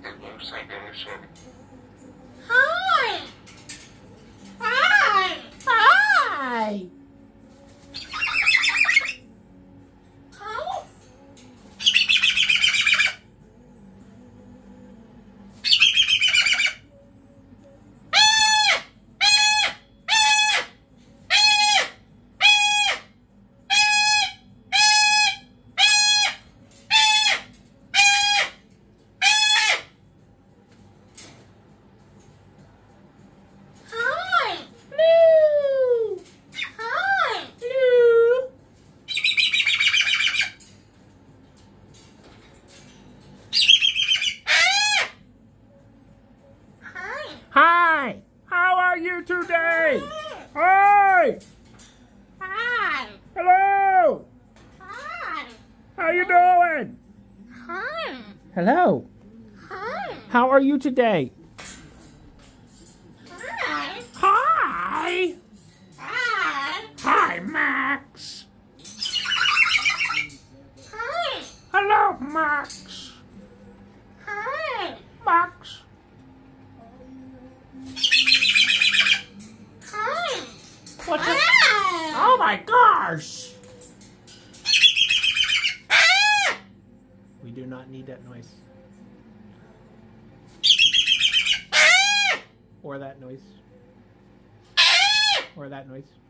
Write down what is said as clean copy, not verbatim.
Hi. Hi. Hi. Hi! How are you today? Hi! Hi. Hello! Hi. How you doing? Hi. Hello. Hi. How are you today? Hi. Hi! Hi. Hi, Max! Hi. Hello, Max! Hi. Max! Hi. What's it? Oh my gosh! We do not need that noise. Or that noise. Or that noise.